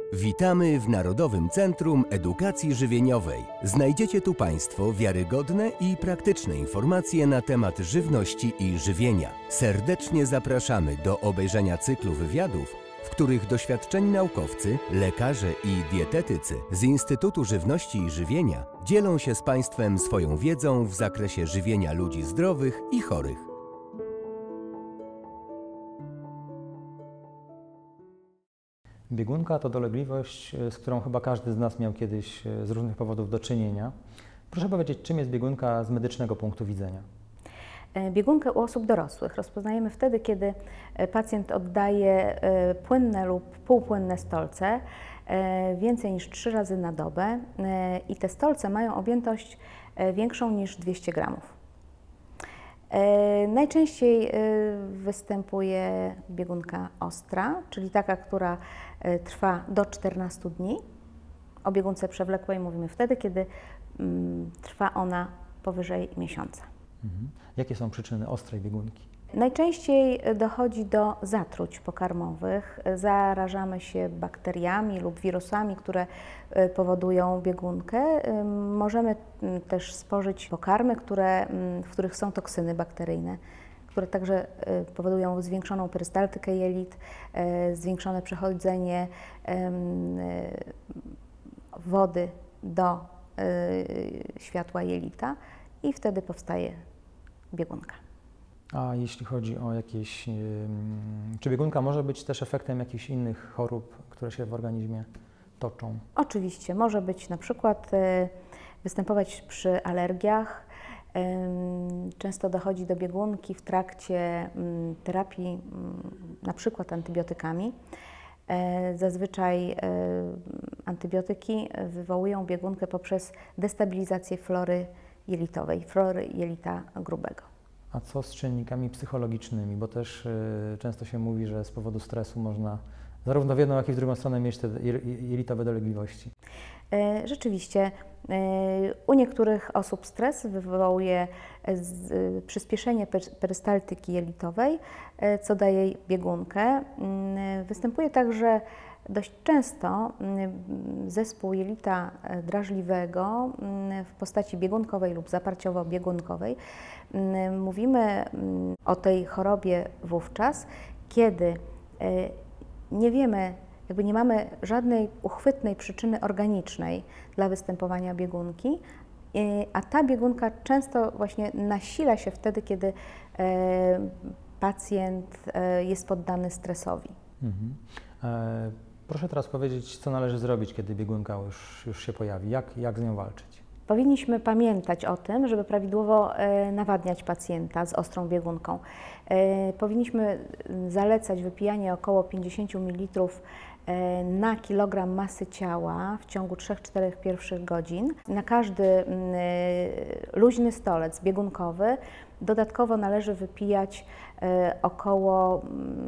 Witamy w Narodowym Centrum Edukacji Żywieniowej. Znajdziecie tu Państwo wiarygodne i praktyczne informacje na temat żywności i żywienia. Serdecznie zapraszamy do obejrzenia cyklu wywiadów, w których doświadczeni naukowcy, lekarze i dietetycy z Instytutu Żywności i Żywienia dzielą się z Państwem swoją wiedzą w zakresie żywienia ludzi zdrowych i chorych. Biegunka to dolegliwość, z którą chyba każdy z nas miał kiedyś z różnych powodów do czynienia. Proszę powiedzieć, czym jest biegunka z medycznego punktu widzenia? Biegunkę u osób dorosłych rozpoznajemy wtedy, kiedy pacjent oddaje płynne lub półpłynne stolce więcej niż 3 razy na dobę i te stolce mają objętość większą niż 200 gramów. Najczęściej występuje biegunka ostra, czyli taka, która trwa do 14 dni. O biegunce przewlekłej mówimy wtedy, kiedy trwa ona powyżej miesiąca. Jakie są przyczyny ostrej biegunki? Najczęściej dochodzi do zatruć pokarmowych. Zarażamy się bakteriami lub wirusami, które powodują biegunkę. Możemy też spożyć pokarmy, w których są toksyny bakteryjne, które także powodują zwiększoną perystaltykę jelit, zwiększone przechodzenie wody do światła jelita i wtedy powstaje biegunka. A jeśli chodzi o jakieś... Czy biegunka może być też efektem jakichś innych chorób, które się w organizmie toczą? Oczywiście, może być na przykład występować przy alergiach. Często dochodzi do biegunki w trakcie terapii, na przykład antybiotykami. Zazwyczaj antybiotyki wywołują biegunkę poprzez destabilizację flory jelitowej, flory jelita grubego. A co z czynnikami psychologicznymi? Bo też często się mówi, że z powodu stresu można zarówno w jedną, jak i w drugą stronę mieć te jelitowe dolegliwości. Rzeczywiście, u niektórych osób stres wywołuje przyspieszenie perystaltyki jelitowej, co daje biegunkę. Występuje także dość często zespół jelita drażliwego w postaci biegunkowej lub zaparciowo-biegunkowej. Mówimy o tej chorobie wówczas, kiedy nie wiemy, nie mamy żadnej uchwytnej przyczyny organicznej dla występowania biegunki, a ta biegunka często właśnie nasila się wtedy, kiedy pacjent jest poddany stresowi. Proszę teraz powiedzieć, co należy zrobić, kiedy biegunka już się pojawi, jak z nią walczyć? Powinniśmy pamiętać o tym, żeby prawidłowo nawadniać pacjenta z ostrą biegunką. Powinniśmy zalecać wypijanie około 50 ml na kilogram masy ciała w ciągu 3-4 pierwszych godzin. Na każdy luźny stolec biegunkowy dodatkowo należy wypijać około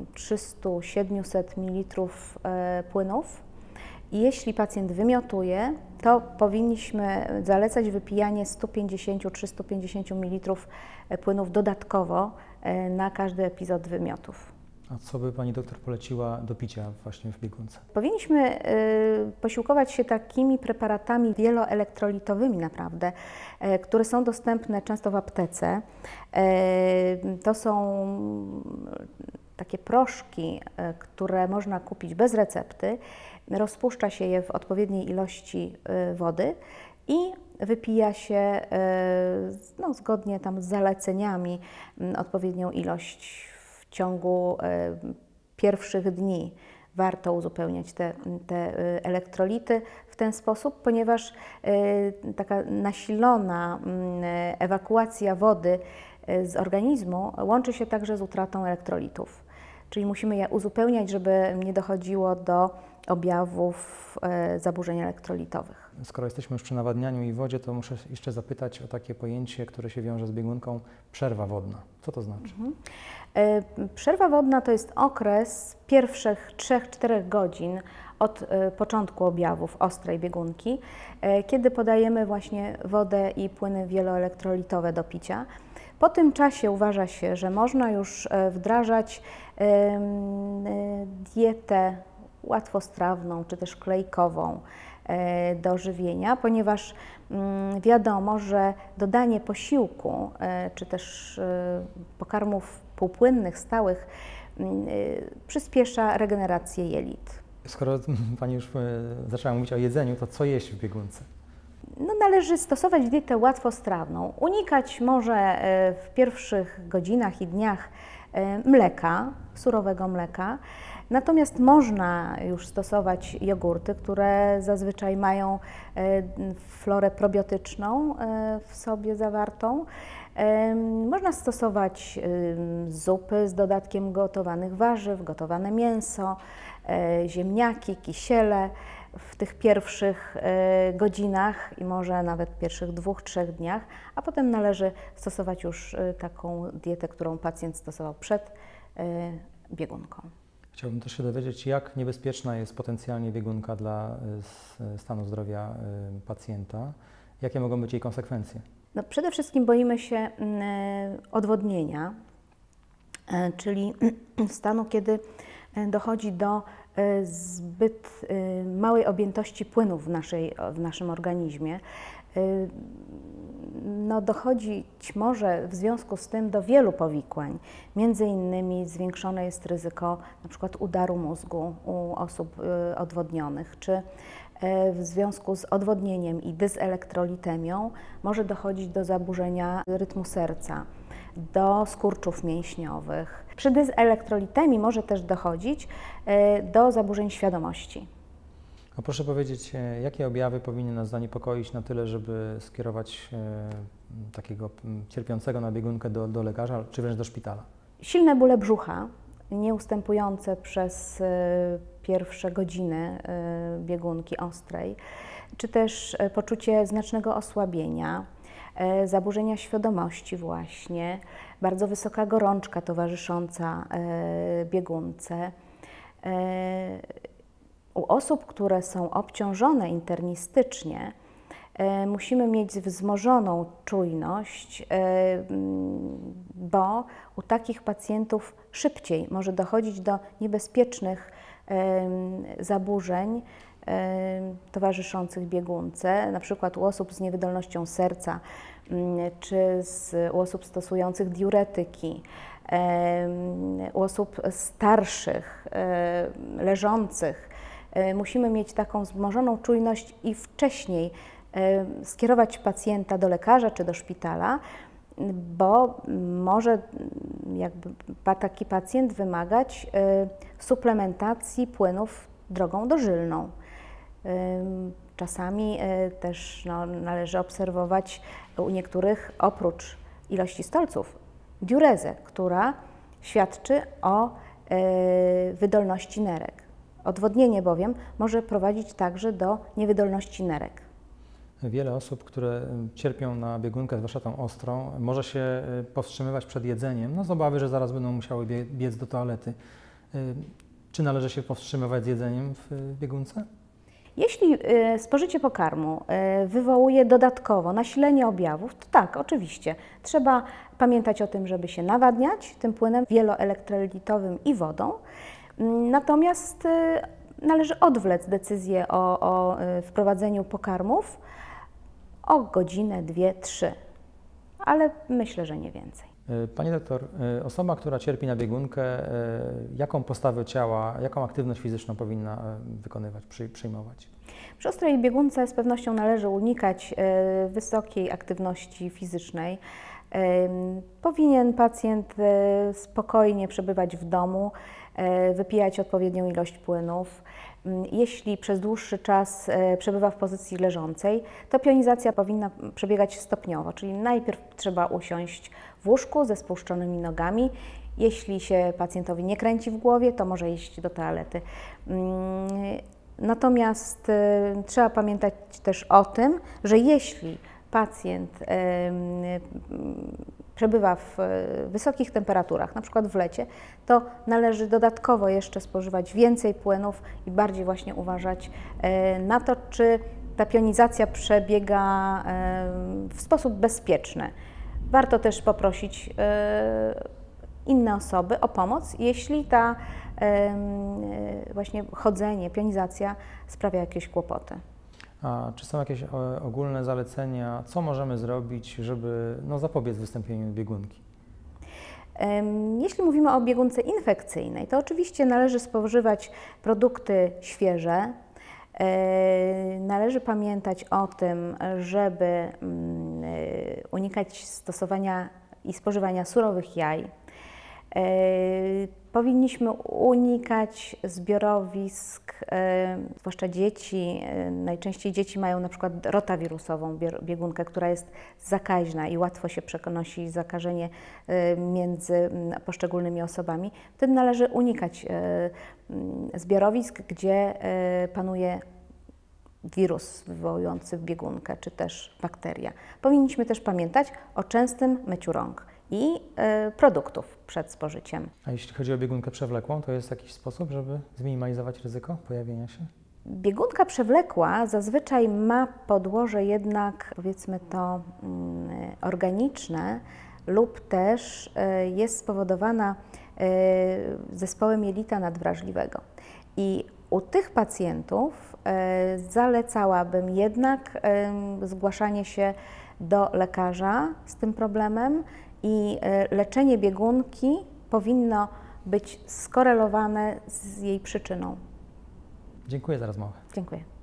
300-700 ml płynów. I jeśli pacjent wymiotuje, to powinniśmy zalecać wypijanie 150-350 ml płynów dodatkowo na każdy epizod wymiotów. A co by Pani doktor poleciła do picia właśnie w biegunce? Powinniśmy posiłkować się takimi preparatami wieloelektrolitowymi naprawdę, które są dostępne często w aptece. To są takie proszki, które można kupić bez recepty. Rozpuszcza się je w odpowiedniej ilości wody i wypija się zgodnie tam z zaleceniami odpowiednią ilość w ciągu pierwszych dni. Warto uzupełniać te elektrolity w ten sposób, ponieważ taka nasilona ewakuacja wody z organizmu łączy się także z utratą elektrolitów. Czyli musimy je uzupełniać, żeby nie dochodziło do objawów zaburzeń elektrolitowych. Skoro jesteśmy już przy nawadnianiu i wodzie, to muszę jeszcze zapytać o takie pojęcie, które się wiąże z biegunką, przerwa wodna. Co to znaczy? Przerwa wodna to jest okres pierwszych 3-4 godzin od początku objawów ostrej biegunki, kiedy podajemy właśnie wodę i płyny wieloelektrolitowe do picia. Po tym czasie uważa się, że można już wdrażać dietę łatwostrawną czy też klejkową do żywienia, ponieważ wiadomo, że dodanie posiłku czy też pokarmów półpłynnych, stałych przyspiesza regenerację jelit. Skoro Pani już zaczęła mówić o jedzeniu, to co jeść w biegunce? No, należy stosować dietę łatwostrawną. Unikać może w pierwszych godzinach i dniach mleka, surowego mleka. Natomiast można już stosować jogurty, które zazwyczaj mają florę probiotyczną w sobie zawartą. Można stosować zupy z dodatkiem gotowanych warzyw, gotowane mięso, ziemniaki, kisiele w tych pierwszych godzinach i może nawet pierwszych 2-3 dniach, a potem należy stosować już taką dietę, którą pacjent stosował przed biegunką. Chciałbym też się dowiedzieć, jak niebezpieczna jest potencjalnie biegunka dla stanu zdrowia pacjenta. Jakie mogą być jej konsekwencje? No, przede wszystkim boimy się odwodnienia, czyli stanu, kiedy dochodzi do zbyt małej objętości płynów w naszym organizmie. No, dochodzić może w związku z tym do wielu powikłań. Między innymi zwiększone jest ryzyko na przykład udaru mózgu u osób odwodnionych, czy w związku z odwodnieniem i dyselektrolitemią może dochodzić do zaburzenia rytmu serca, do skurczów mięśniowych. Przy dyselektrolitemii może też dochodzić do zaburzeń świadomości. A proszę powiedzieć, jakie objawy powinny nas zaniepokoić na tyle, żeby skierować takiego cierpiącego na biegunkę do lekarza, czy wręcz do szpitala? Silne bóle brzucha, nieustępujące przez pierwsze godziny biegunki ostrej, czy też poczucie znacznego osłabienia, zaburzenia świadomości właśnie, bardzo wysoka gorączka towarzysząca biegunce. U osób, które są obciążone internistycznie, musimy mieć wzmożoną czujność, bo u takich pacjentów szybciej może dochodzić do niebezpiecznych zaburzeń towarzyszących biegunce, na przykład u osób z niewydolnością serca, czy u osób stosujących diuretyki, u osób starszych, leżących. Musimy mieć taką wzmożoną czujność i wcześniej skierować pacjenta do lekarza czy do szpitala, bo może taki pacjent wymagać suplementacji płynów drogą dożylną. Czasami też należy obserwować u niektórych oprócz ilości stolców diurezę, która świadczy o wydolności nerek. Odwodnienie bowiem może prowadzić także do niewydolności nerek. Wiele osób, które cierpią na biegunkę, zwłaszcza tą ostrą, może się powstrzymywać przed jedzeniem, z obawy, że zaraz będą musiały biec do toalety. Czy należy się powstrzymywać z jedzeniem w biegunce? Jeśli spożycie pokarmu wywołuje dodatkowo nasilenie objawów, to tak, oczywiście. Trzeba pamiętać o tym, żeby się nawadniać tym płynem wieloelektrolitowym i wodą. Natomiast należy odwlec decyzję o wprowadzeniu pokarmów o godzinę, 2, 3, ale myślę, że nie więcej. Pani doktor, osoba, która cierpi na biegunkę, jaką postawę ciała, jaką aktywność fizyczną powinna wykonywać, przyjmować? Przy ostrej biegunce z pewnością należy unikać wysokiej aktywności fizycznej. Powinien pacjent spokojnie przebywać w domu, wypijać odpowiednią ilość płynów. Jeśli przez dłuższy czas przebywa w pozycji leżącej, to pionizacja powinna przebiegać stopniowo, czyli najpierw trzeba usiąść w łóżku ze spuszczonymi nogami. Jeśli się pacjentowi nie kręci w głowie, to może iść do toalety. Natomiast trzeba pamiętać też o tym, że jeśli pacjent przebywa w wysokich temperaturach, na przykład w lecie, to należy dodatkowo jeszcze spożywać więcej płynów i bardziej właśnie uważać na to, czy ta pionizacja przebiega w sposób bezpieczny. Warto też poprosić inne osoby o pomoc, jeśli ta właśnie chodzenie, pionizacja sprawia jakieś kłopoty. A czy są jakieś ogólne zalecenia, co możemy zrobić, żeby zapobiec wystąpieniu biegunki? Jeśli mówimy o biegunce infekcyjnej, to oczywiście należy spożywać produkty świeże. Należy pamiętać o tym, żeby unikać stosowania i spożywania surowych jaj. Powinniśmy unikać zbiorowisk, zwłaszcza dzieci. Najczęściej dzieci mają na przykład rotawirusową biegunkę, która jest zakaźna i łatwo się przenosi zakażenie między poszczególnymi osobami. Wtedy należy unikać zbiorowisk, gdzie panuje wirus wywołujący biegunkę, czy też bakteria. Powinniśmy też pamiętać o częstym myciu rąk i produktów przed spożyciem. A jeśli chodzi o biegunkę przewlekłą, to jest jakiś sposób, żeby zminimalizować ryzyko pojawienia się? Biegunka przewlekła zazwyczaj ma podłoże jednak, powiedzmy to, organiczne lub też jest spowodowana zespołem jelita nadwrażliwego. I u tych pacjentów zalecałabym jednak zgłaszanie się do lekarza z tym problemem i leczenie biegunki powinno być skorelowane z jej przyczyną. Dziękuję za rozmowę. Dziękuję.